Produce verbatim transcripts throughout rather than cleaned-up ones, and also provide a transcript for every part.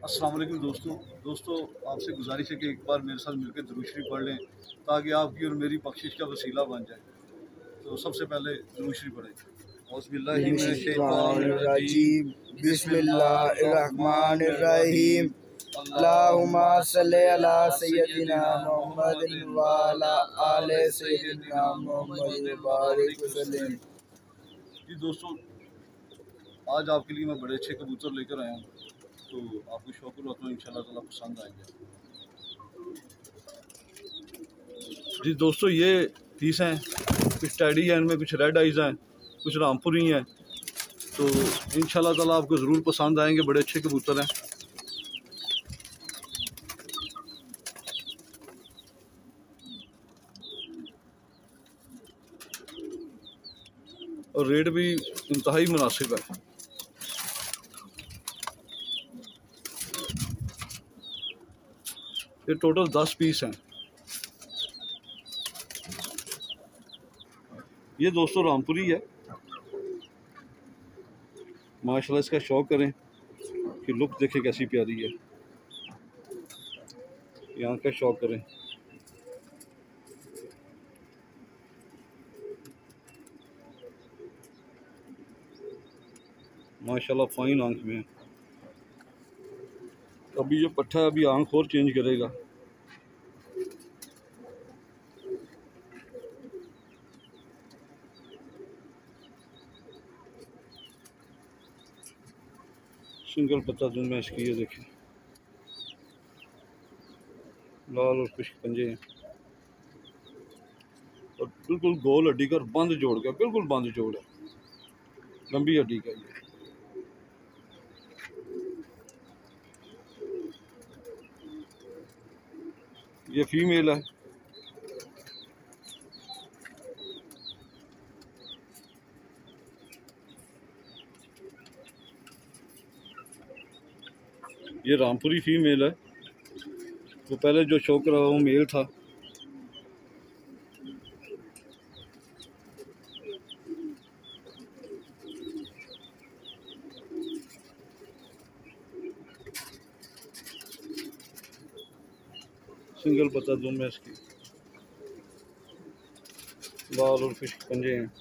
السلام علیکم دوستوں دوستوں آپ سے گزارش ہے کہ ایک بار میرے ساتھ مل کے درود شریف پڑھ لیں تاکہ آپ کی اور میری بخشش کا وسیلہ بن جائے۔ تو سب سے پہلے درود شریف پڑھیں۔ اعوذ باللہ من الشیطان الرجیم، بسم اللہ الرحمن الرحیم۔ اللہم صلی علی سیدنا محمد وعلی آل سیدنا محمد وبارک وسلم۔ جی دوستوں، آج آپ کے لیے میں بڑے اچھے کبوتر لے کر آیا ہوں، تو آپ کو شوق اور ان شاء اللہ تعالیٰ پسند آئیں گے۔ جی دوستوں، یہ پیس ہیں، کچھ ٹیڈی ہیں، ان میں کچھ ریڈ آئیز ہیں، کچھ رامپوری ہیں، تو ان شاء اللہ تعالیٰ آپ کو ضرور پسند آئیں گے۔ بڑے اچھے کبوتر ہیں۔ اور ریٹ بھی انتہائی مناسب ہے۔ یہ ٹوٹل دس پیس ہیں۔ یہ دوستوں رامپوری ہے، ماشاءاللہ اس کا شوق کریں کہ لک دیکھیں کیسی پیاری ہے، یہاں کا شوق کریں۔ ماشاءاللہ فائن آنکھ میں ہے۔ ابھی جو پٹھا ہے ابھی آنکھ اور چینج کرے گا۔ سنگل پتہ دوں میں اس کی، یہ دیکھیں لال اور خشک پنجے ہیں، اور بالکل گول ہڈی کا بند جوڑ کا، بالکل بند جوڑ ہے، لمبی ہڈی کا۔ یہ یہ فیمیل ہے۔ یہ رامپوری فیمیل ہے، وہ پہلے جو شو کر رہا وہ میل تھا۔ سنگل پتہ دوں میں اس کی، لال اور خشک پنجے ہیں،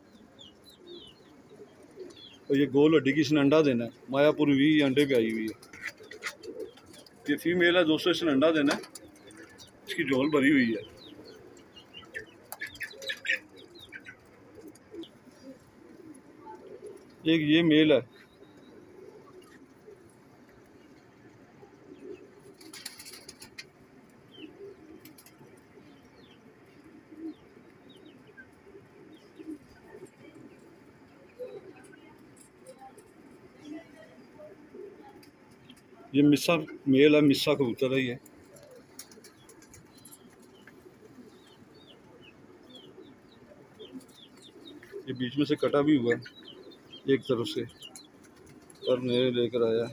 اور یہ گول ہڈی کی اس نے انڈا دینا ہے۔ مایا پوری بھی انڈے پہ آئی ہوئی ہے۔ یہ فیمیل ہے دوستوں، اس نے انڈا دینا ہے، اس کی جھول بھری ہوئی ہے۔ ایک یہ میل ہے۔ یہ مسا میل ہے، مسا کبوتر ہے۔ یہ یہ بیچ میں سے کٹا بھی ہوا ہے ایک طرف سے، پر نئے لے کر آیا ہے۔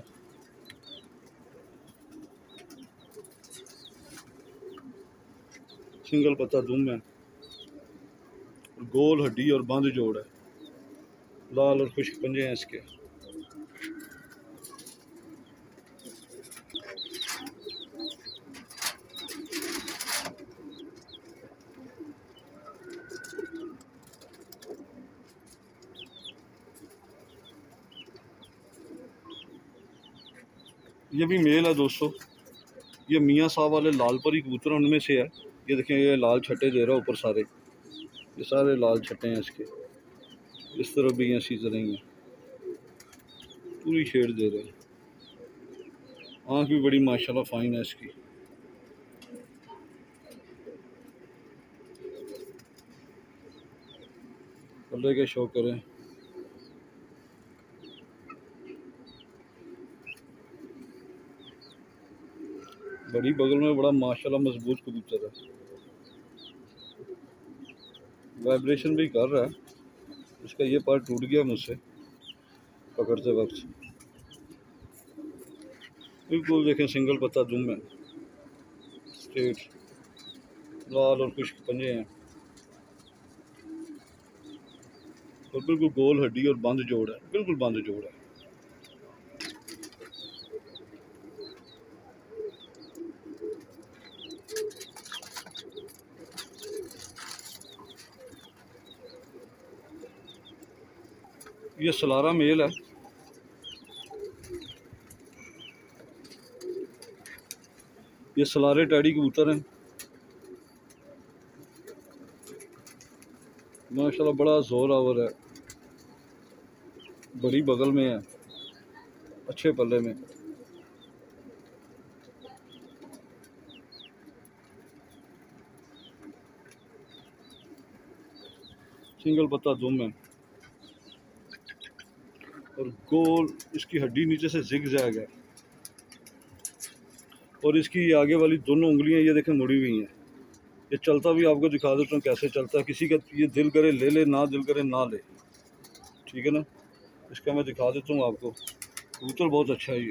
سنگل پتہ دم ہے، گول ہڈی اور بند جوڑ ہے، لال اور خشک پنجے ہیں اس کے۔ یہ بھی میل ہے دوستو، یہ میاں صاحب والے لال پری کبوتر ان میں سے ہے۔ یہ دیکھیں، یہ لال چھٹے دے رہا ہے اوپر، سارے یہ سارے لال چھٹے ہیں اس کے۔ اس طرح بھی ہیں، اسی طرح ہی ہیں، پوری شیڈ دے رہے ہیں۔ آنکھ بھی بڑی ماشاءاللہ فائن ہے اس کی۔ اللہ کے شوق کریں۔ بڑی بغل میں بڑا ماشاءاللہ مضبوط کبوتر ہے، وائبریشن بھی کر رہا ہے۔ اس کا یہ پارٹ ٹوٹ گیا مجھ سے پکڑتے وقت۔ بالکل دیکھیں، سنگل پتہ دم ہے، اسٹریٹ، لال اور خشک پنجے ہیں، اور بالکل گول ہڈی اور بند جوڑ ہے، بالکل بند جوڑ ہے۔ یہ سلارا میل ہے، یہ سلارے ٹیڈی کبوتر ہیں ماشاءاللہ، بڑا زور آور ہے، بڑی بغل میں ہے، اچھے پلے میں۔ سنگل پتا دم ہے اور گول، اس کی ہڈی نیچے سے زگ زیگ ہے، اور اس کی آگے والی دونوں انگلیاں یہ دیکھیں مڑی ہوئی ہیں۔ یہ چلتا بھی آپ کو دکھا دیتا ہوں کیسے چلتا ہے، کسی کا یہ دل کرے لے لے، نہ دل کرے نہ لے، ٹھیک ہے نا۔ اس کا میں دکھا دیتا ہوں آپ کو، کبوتر بہت اچھا ہے یہ۔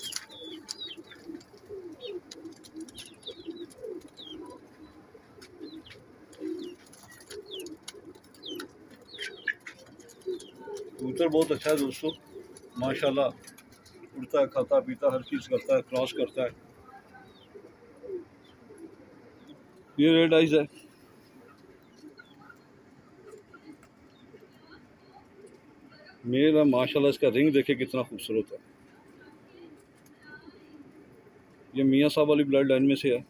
کبوتر بہت اچھا ہے دوستو، ماشاءاللہ، اڑتا ہے، کھاتا پیتا ہر چیز کرتا ہے، کراس کرتا ہے۔ یہ ریڈ آئیز ہے، میل ہے ماشاءاللہ، اس کا رنگ دیکھے کتنا خوبصورت ہے۔ یہ میاں صاحب والی بلڈ لائن میں سے ہے۔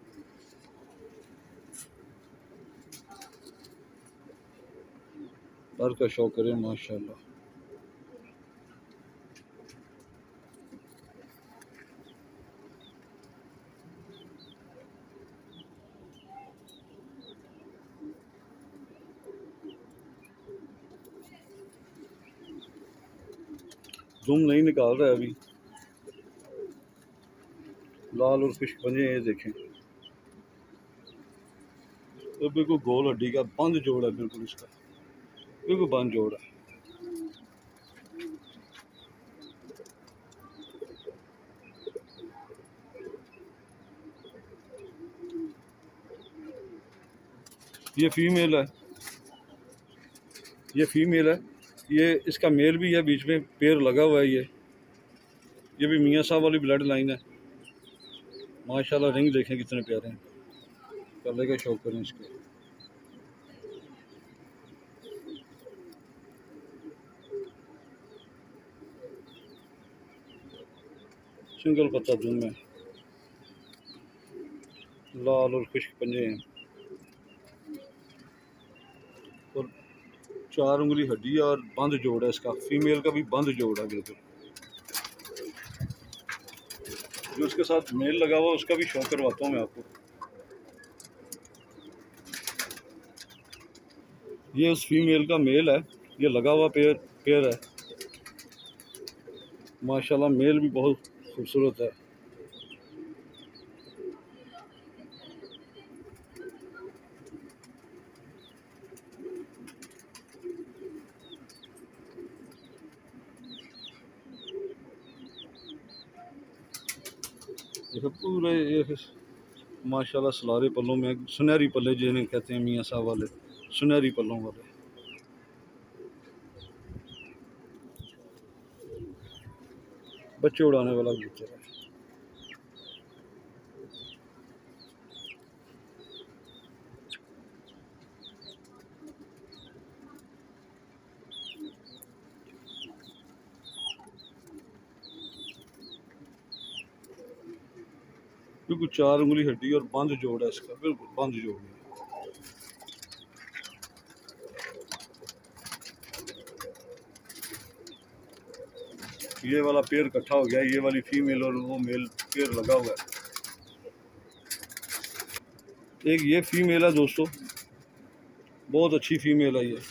پر کا شوق کرے ماشاءاللہ۔ دم نہیں نکال رہا ہے ابھی، لال اور خشک پنجے یہ دیکھیں، تو بالکل گول ہڈی کا بند جوڑ ہے، بالکل اس کا بالکل بند جوڑ ہے۔ یہ فیمیل ہے، یہ فیمیل ہے، یہ اس کا میل بھی ہے، بیچ میں پیر لگا ہوا ہے۔ یہ یہ بھی میاں صاحب والی بلڈ لائن ہے، ماشاءاللہ، رنگ دیکھیں کتنے پیارے ہیں، کلے کا شوق کریں اس کے۔ سنگل پتا دم ہے، لال اور خشک پنجے ہیں، اور چار انگلی ہڈی ہے اور بند جوڑ ہے اس کا، فیمیل کا بھی بند جوڑ ہے بالکل۔ جو اس کے ساتھ میل لگا ہوا اس کا بھی شوق کرواتا ہوں میں آپ کو۔ یہ اس فیمیل کا میل ہے، یہ لگا ہوا پیر پیر ہے، ماشاءاللہ، میل بھی بہت خوبصورت ہے۔ دیکھو پورے یہ ماشاءاللہ سلارے پلوں میں، سنہری پلے جنہیں کہتے ہیں میاں صاحب والے، سنہری پلوں والے۔ بچے اڑانے والا کبوتر ہے۔ بالکل چار انگلی ہڈی اور بند جوڑ ہے اس کا، بالکل بند جوڑ ہے۔ یہ والا پیر کٹھا ہو گیا، یہ والی فیمیل اور وہ میل پیر لگا ہوا ہے۔ ایک یہ فیمیل ہے دوستو، بہت اچھی فیمیل ہے یہ۔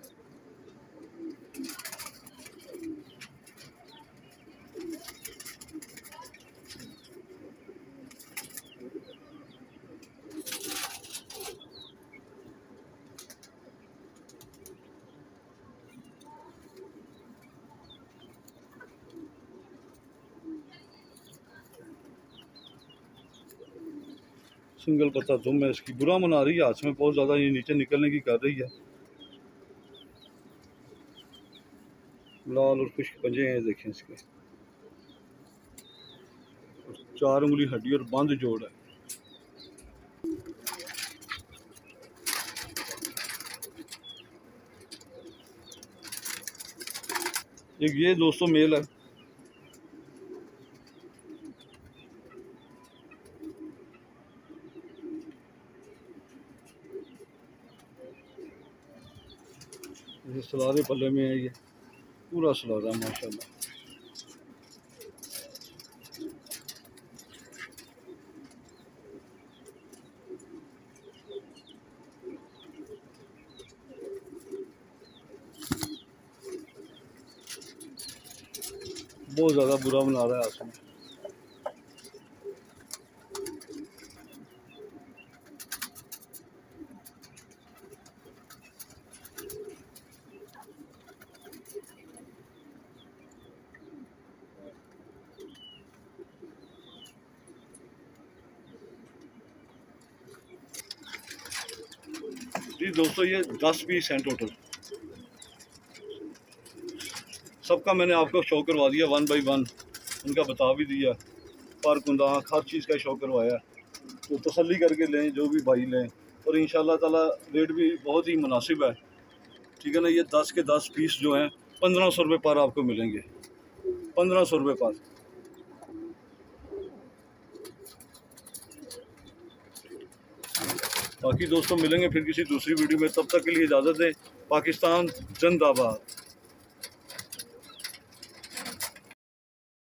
سنگل پتا دم ہے اس کی، برا منا رہی ہے، ہاتھ میں بہت زیادہ یہ نیچے نکلنے کی کر رہی ہے۔ لال اور خشک پنجے ہیں دیکھیں اس کے، چار انگلی ہڈی اور بند جوڑ ہے۔ ایک یہ دوستوں میل ہے، یہ سلارے پلے میں ہے، یہ پورا سلارا ہے ماشاء اللہ۔ بہت زیادہ برا بنا رہا ہے آسمان۔ جی دوستو یہ دس پیس ہیں ٹوٹل، سب کا میں نے آپ کو شو کروا دیا ون بائی ون، ان کا بتا بھی دیا، پر کنداخ ہر چیز کا شو کروایا، تو تسلی کر کے لیں جو بھی بھائی لیں، اور انشاءاللہ تعالی ریٹ بھی بہت ہی مناسب ہے، ٹھیک ہے نا۔ یہ دس کے دس پیس جو ہیں پندرہ سو روپے پر آپ کو ملیں گے، پندرہ سو روپے پر۔ باقی دوستوں ملیں گے پھر کسی دوسری ویڈیو میں، تب تک کے لیے اجازت دیں۔ پاکستان زندہ باد۔